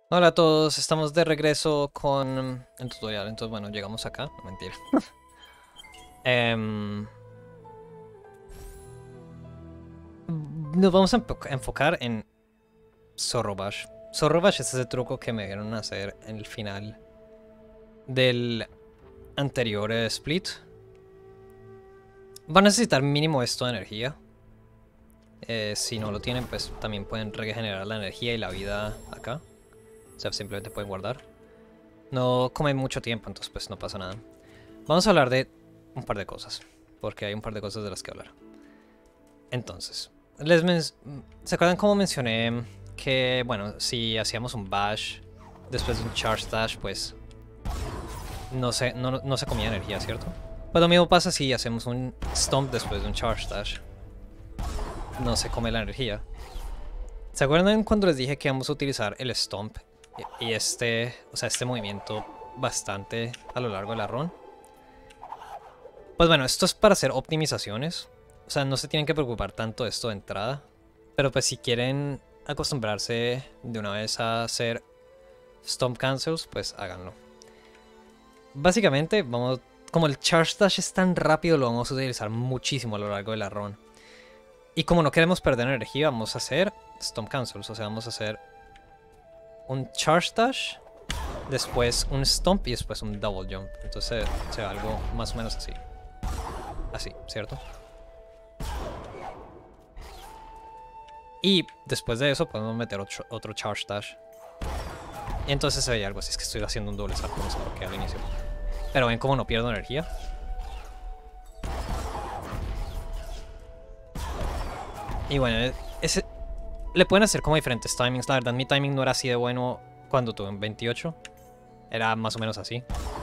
Hola a todos, estamos de regreso con el tutorial. Entonces, bueno, llegamos acá, no mentira. Em, Nos vamos a enfocar en Zorrobash. Zorrobash es ese truco que me dieron a hacer en el final del anterior split. Va a necesitar mínimo esto de energía. Si no lo tienen, pues también pueden regenerar la energía y la vida acá. O sea, simplemente pueden guardar. No come mucho tiempo, entonces pues no pasa nada. Vamos a hablar de un par de cosas, porque hay un par de cosas de las que hablar. Entonces, ¿se acuerdan cómo mencioné que, bueno, si hacíamos un bash después de un charge dash, pues no se comía energía, ¿cierto? Pues lo mismo pasa si hacemos un stomp después de un charge dash. No se come la energía. ¿Se acuerdan cuando les dije que vamos a utilizar el stomp y este movimiento bastante a lo largo de la run? Pues bueno, esto es para hacer optimizaciones. O sea, no se tienen que preocupar tanto de esto de entrada. Pero pues si quieren acostumbrarse de una vez a hacer stomp cancels, pues háganlo. Básicamente, como el charge dash es tan rápido, lo vamos a utilizar muchísimo a lo largo de la run. Y como no queremos perder energía, vamos a hacer stomp cancels. O sea, vamos a hacer un charge dash, después un stomp y después un double jump. Entonces se ve algo más o menos así. Así, ¿cierto? Y después de eso podemos meter otro charge dash. Y entonces se veía algo así. Es que estoy haciendo un doble salto, no sé por qué al inicio. Pero ven cómo no pierdo energía. Y bueno, le pueden hacer como diferentes timings. La verdad, mi timing no era así de bueno cuando tuve un 28. Era más o menos así.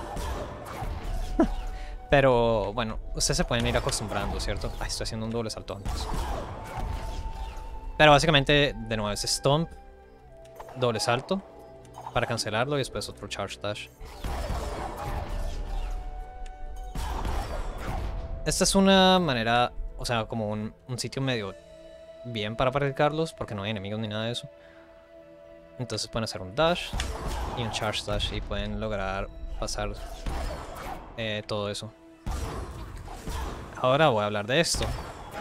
Pero bueno, ustedes se pueden ir acostumbrando, ¿cierto? Ay, estoy haciendo un doble salto antes. Pero básicamente, de nuevo, es stomp, doble salto para cancelarlo y después otro charge dash. Esta es una manera, o sea, como un sitio medio bien para practicarlos, porque no hay enemigos ni nada de eso. Entonces pueden hacer un dash y un charge dash y pueden lograr pasar todo eso. Ahora voy a hablar de esto.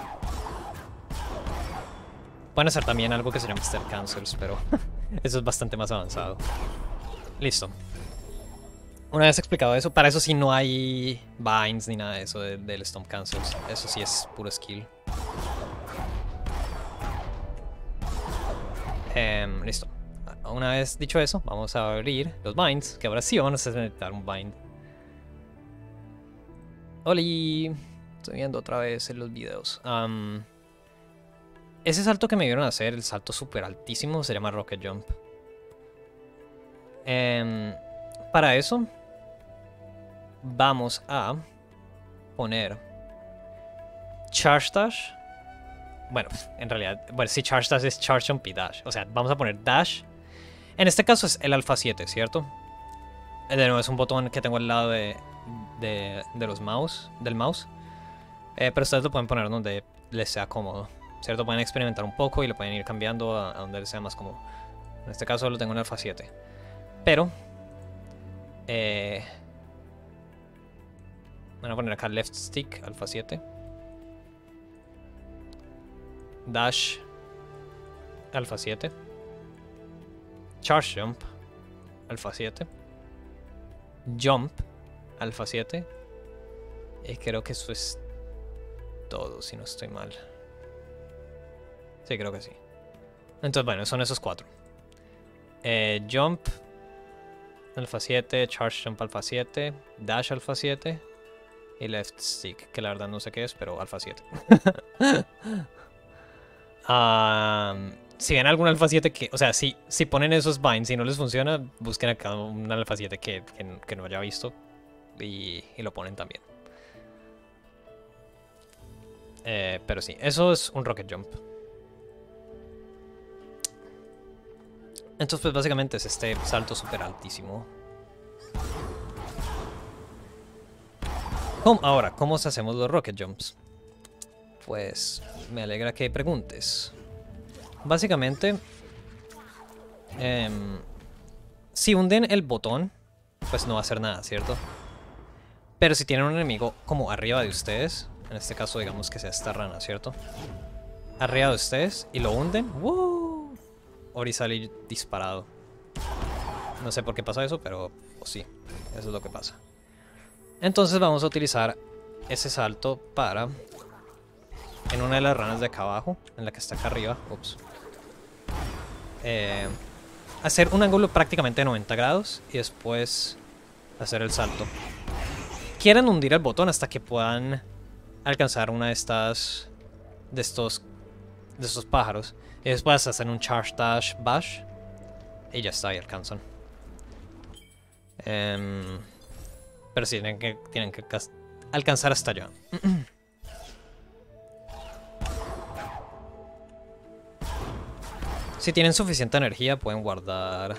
Pueden hacer también algo que se llama step cancels, pero eso es bastante más avanzado. Listo. Una vez explicado eso, para eso sí no hay binds ni nada de eso del stomp cancels. Eso sí es puro skill. Listo. Una vez dicho eso, vamos a abrir los binds, que ahora sí vamos a necesitar un bind. ¡Holi! Estoy viendo otra vez en los videos. Ese salto que me vieron hacer, el salto súper altísimo, se llama Rocket Jump. Para eso, vamos a poner Charge Dash. Bueno, en realidad, bueno, si Charge Dash es Charge Jump y Dash. O sea, vamos a poner Dash. En este caso es el Alpha 7, ¿cierto? De nuevo, es un botón que tengo al lado del mouse. Pero ustedes lo pueden poner donde les sea cómodo, ¿cierto? Pueden experimentar un poco y lo pueden ir cambiando a donde les sea más cómodo. En este caso lo tengo en Alpha 7. Pero van a poner acá left stick, Alpha 7. Dash, Alpha 7. Charge Jump, Alpha 7. Jump, Alpha 7. Y creo que eso es todo, si no estoy mal. Sí, creo que sí. Entonces, bueno, son esos cuatro. Jump, Alpha 7, Charge Jump Alpha 7, Dash Alpha 7 y Left Stick, que la verdad no sé qué es, pero Alpha 7. Si ven algún Alpha 7 que, o sea, si ponen esos binds y no les funciona, busquen acá un Alpha 7 que no haya visto y lo ponen también. Pero sí, eso es un Rocket Jump. Entonces, pues básicamente es este salto súper altísimo. Ahora, ¿cómo hacemos los Rocket Jumps? Pues me alegra que preguntes. Básicamente, Si hunden el botón, pues no va a hacer nada, ¿cierto? Pero si tienen un enemigo como arriba de ustedes, en este caso digamos que sea esta rana, ¿cierto? Arriba de ustedes y lo hunden, ¡woo! Ori sale disparado. No sé por qué pasa eso, pero pues sí, eso es lo que pasa. Entonces vamos a utilizar ese salto para, en una de las ranas de acá abajo, en la que está acá arriba, ups, hacer un ángulo prácticamente de 90 grados y después hacer el salto. Quieren hundir el botón hasta que puedan alcanzar una de estas, de estos pájaros. Y después hacen un charge dash bash y ya está, y alcanzan. Pero sí, tienen que alcanzar hasta allá. Si tienen suficiente energía pueden guardar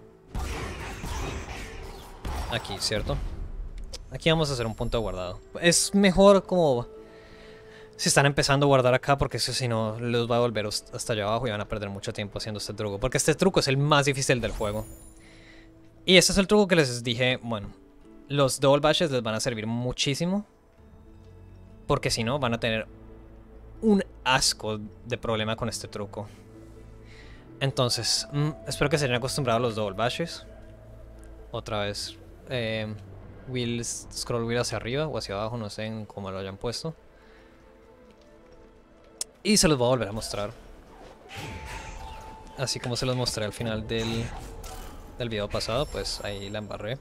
aquí, ¿cierto? Aquí vamos a hacer un punto de guardado. Es mejor como si están empezando a guardar acá, porque eso si no los va a volver hasta allá abajo y van a perder mucho tiempo haciendo este truco. Porque este truco es el más difícil del juego. Y este es el truco que les dije, bueno, los double bashes les van a servir muchísimo. Porque si no, van a tener un asco de problema con este truco. Entonces, espero que se hayan acostumbrado a los double bashes. Otra vez, scroll wheel hacia arriba o hacia abajo, no sé en cómo lo hayan puesto. Y se los voy a volver a mostrar. Así como se los mostré al final del video pasado, pues ahí la embarré.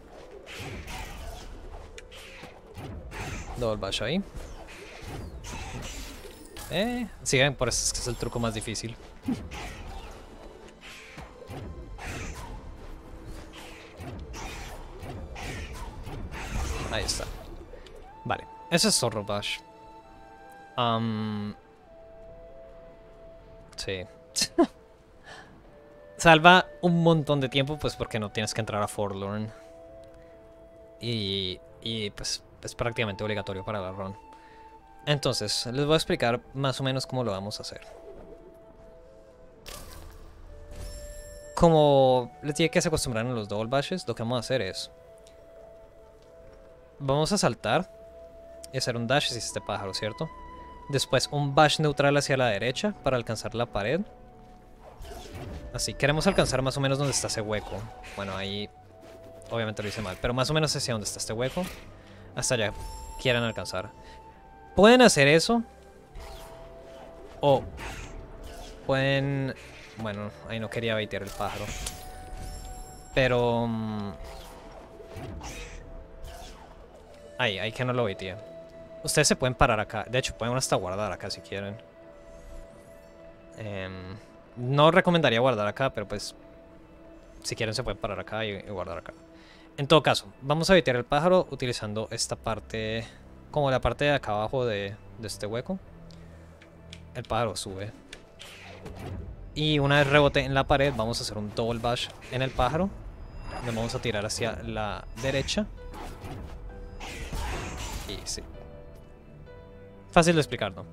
Double bash ahí. Sigan, por eso es que es el truco más difícil. Ahí está. Vale, ese es Zorro Bash. Sí. Salva un montón de tiempo, pues porque no tienes que entrar a Forlorn. Y pues es prácticamente obligatorio para la run. Entonces, les voy a explicar más o menos cómo lo vamos a hacer. Como les dije que se acostumbraron a los double bashes, lo que vamos a hacer es... Vamos a saltar y hacer un dash si es este pájaro, ¿cierto? Después un bash neutral hacia la derecha para alcanzar la pared. Así, queremos alcanzar más o menos donde está ese hueco. Bueno, ahí obviamente lo hice mal, pero más o menos hacia donde está este hueco. Hasta allá quieran alcanzar. Pueden hacer eso. O pueden... Bueno, ahí no quería baitear el pájaro. Pero... Ahí que no lo baiteé. Ustedes se pueden parar acá. De hecho, pueden hasta guardar acá si quieren. No recomendaría guardar acá, pero pues... Si quieren se pueden parar acá y guardar acá. En todo caso, vamos a baitear el pájaro utilizando esta parte... Como la parte de acá abajo de este hueco. El pájaro sube. Y una vez rebote en la pared, vamos a hacer un double bash en el pájaro. Nos vamos a tirar hacia la derecha. Y sí. Fácil de explicar, ¿no?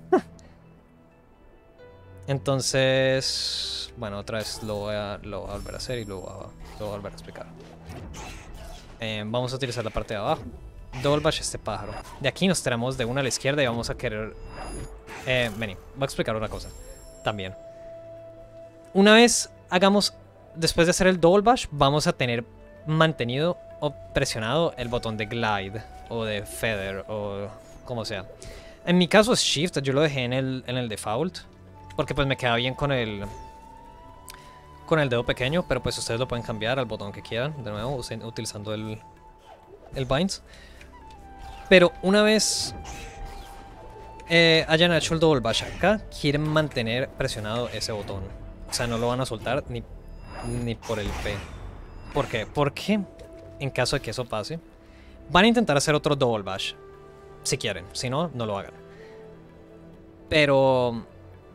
Entonces... Bueno, otra vez lo voy a volver a hacer y lo voy a volver a explicar. Vamos a utilizar la parte de abajo. Double bash este pájaro. De aquí nos tiramos de una a la izquierda y vamos a querer... vení, voy a explicar una cosa. También. Una vez hagamos... Después de hacer el double bash, vamos a tener mantenido o presionado el botón de glide. O de feather, o como sea. En mi caso es shift, yo lo dejé en el default. Porque pues me queda bien con el dedo pequeño. Pero pues ustedes lo pueden cambiar al botón que quieran. De nuevo, utilizando el binds. Pero una vez hayan hecho el double bash acá, quieren mantener presionado ese botón. O sea, no lo van a soltar ni por el P. ¿Por qué? Porque en caso de que eso pase, van a intentar hacer otro double bash. Si quieren, si no, no lo hagan. Pero...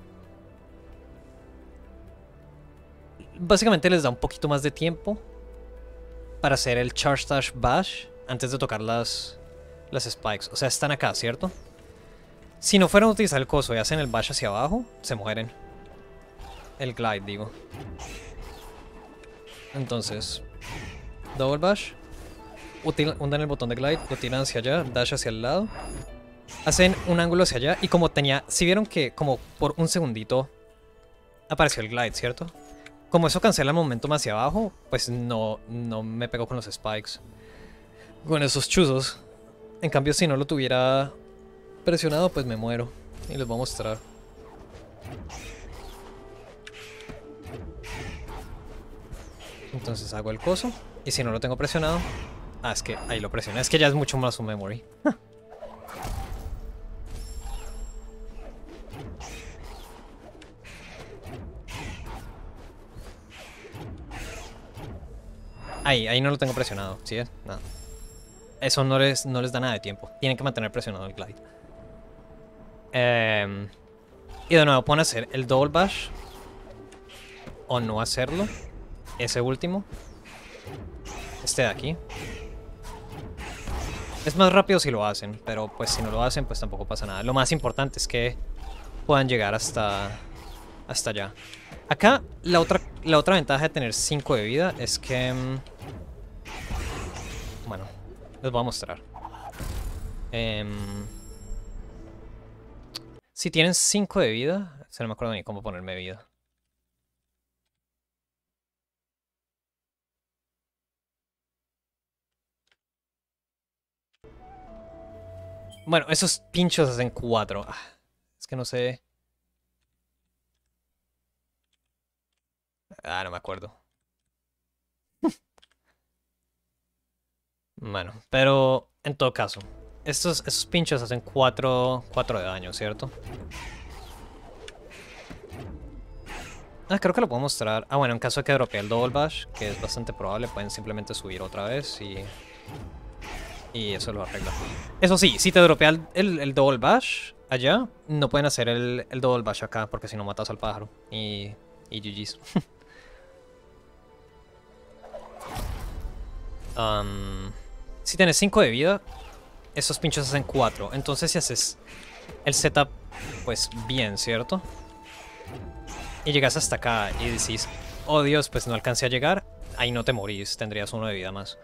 Básicamente les da un poquito más de tiempo para hacer el charge dash bash antes de tocar las spikes. O sea, están acá, ¿cierto? Si no fueran a utilizar el coso y hacen el bash hacia abajo, se mueren. El glide, digo. Entonces, Double bash. Hundan el botón de glide, lo tiran hacia allá, dash hacia el lado. Hacen un ángulo hacia allá y como tenía... Si vieron que como por un segundito apareció el glide, ¿cierto? Como eso cancela el momentum hacia abajo, pues no me pegó con los spikes. Con esos chuzos. En cambio, si no lo tuviera presionado, pues me muero. Y les voy a mostrar. Entonces hago el coso. Y si no lo tengo presionado... Ah, es que ahí lo presioné. Es que ya es mucho más un memory. Ahí no lo tengo presionado, ¿sí? No. Eso no les da nada de tiempo. Tienen que mantener presionado el glide. Y de nuevo, pueden hacer el double bash. O no hacerlo. Ese último. Este de aquí. Es más rápido si lo hacen, pero pues si no lo hacen, pues tampoco pasa nada. Lo más importante es que puedan llegar hasta allá. Acá, la otra ventaja de tener 5 de vida es que... bueno, les voy a mostrar. Si tienen 5 de vida... Se no me acuerdo ni cómo ponerme vida. Bueno, esos pinchos hacen 4. Es que no sé... no me acuerdo. Bueno, pero en todo caso, esos pinchos hacen 4 de daño, ¿cierto? Creo que lo puedo mostrar. Bueno, en caso de que dropee el double bash, que es bastante probable, pueden simplemente subir otra vez y eso lo arregla. Eso sí, si te dropea el double bash allá, no pueden hacer el double bash acá, porque si no matas al pájaro. Y GG's. Si tienes 5 de vida, esos pinchos hacen 4. Entonces si haces el setup, pues bien, ¿cierto? Y llegas hasta acá y decís, oh Dios, pues no alcancé a llegar, ahí no te morís, tendrías 1 de vida más.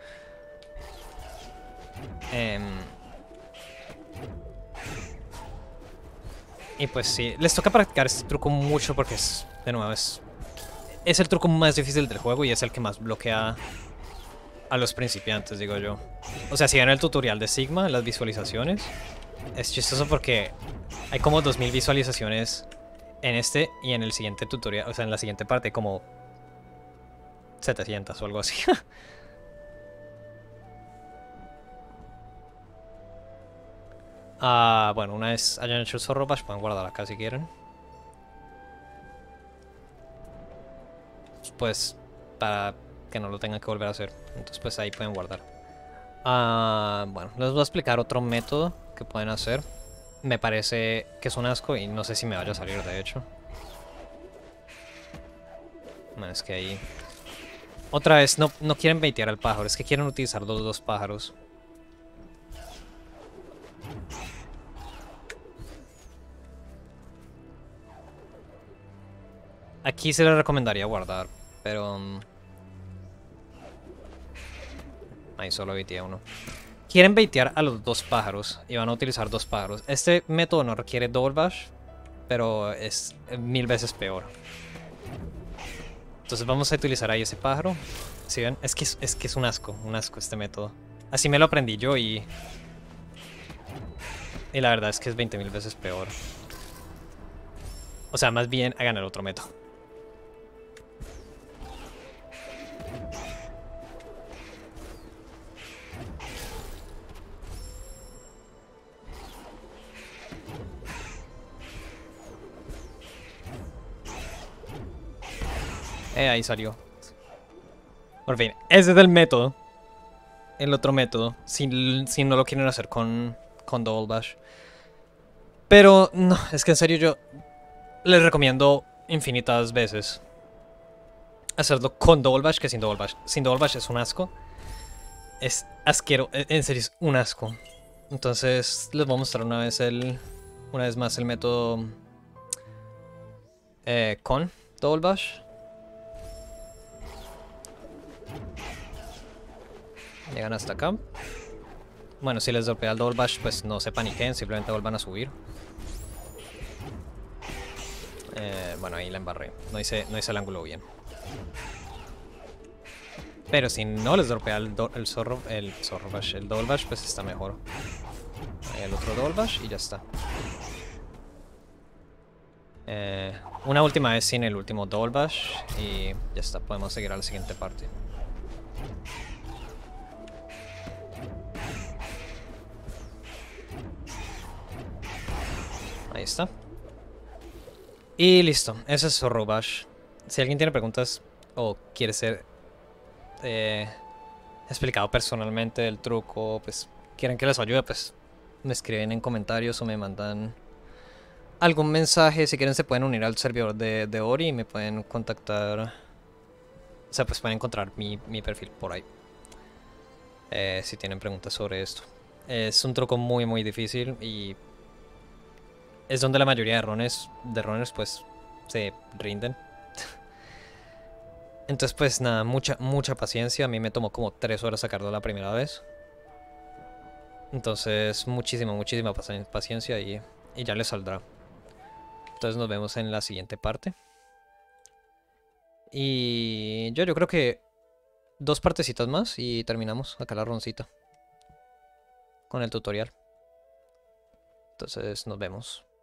Y pues sí, les toca practicar este truco mucho porque de nuevo, es el truco más difícil del juego y es el que más bloquea a los principiantes, digo yo. O sea, si ven el tutorial de Sigma, las visualizaciones, es chistoso porque hay como 2000 visualizaciones en este y en el siguiente tutorial, o sea, en la siguiente parte como 700 o algo así. Bueno, una vez hayan hecho el zorro bash, pueden guardar acá si quieren. Pues para que no lo tengan que volver a hacer. Entonces pues ahí pueden guardar. Bueno, les voy a explicar otro método que pueden hacer. Me parece que es un asco y no sé si me vaya a salir de hecho. Bueno, es que ahí... Otra vez, no quieren baitear al pájaro, es que quieren utilizar los dos pájaros. Aquí se les recomendaría guardar, pero... ahí solo baiteé uno. Quieren baitear a los dos pájaros y van a utilizar dos pájaros. Este método no requiere double bash, pero es 1000 veces peor. Entonces vamos a utilizar ahí ese pájaro. ¿Sí ven? Es que es un asco este método. Así me lo aprendí yo y la verdad es que es 20.000 veces peor. O sea, más bien hagan el otro método. Ahí salió. Por fin, ese es el método. El otro método. Si no lo quieren hacer con double bash. Pero no, es que en serio yo les recomiendo infinitas veces hacerlo con double bash que sin double bash. Sin double bash es un asco. Es asquero, en serio es un asco. Entonces les voy a mostrar una vez más el método con double bash. Llegan hasta acá. Bueno, si les dropea el Double Bash, pues no se paniquen, simplemente vuelvan a subir. Bueno, ahí la embarré. No hice el ángulo bien. Pero si no les dropea el Double Bash, pues está mejor. El otro Double Bash y ya está. Una última vez sin el último Double Bash y ya está, podemos seguir a la siguiente parte. Ahí está. Y listo, ese es Zorro Bash. Si alguien tiene preguntas o quiere ser explicado personalmente el truco, pues quieren que les ayude, pues me escriben en comentarios o me mandan algún mensaje. Si quieren se pueden unir al servidor de Ori y me pueden contactar. O sea, pues pueden encontrar mi perfil por ahí. Si tienen preguntas sobre esto. Es un truco muy muy difícil y es donde la mayoría de runners pues se rinden. Entonces pues nada, mucha paciencia. A mí me tomó como 3 horas sacarlo la primera vez. Entonces muchísima paciencia y ya les saldrá. Entonces nos vemos en la siguiente parte. Y yo creo que 2 partecitas más y terminamos acá la roncita con el tutorial. Entonces nos vemos.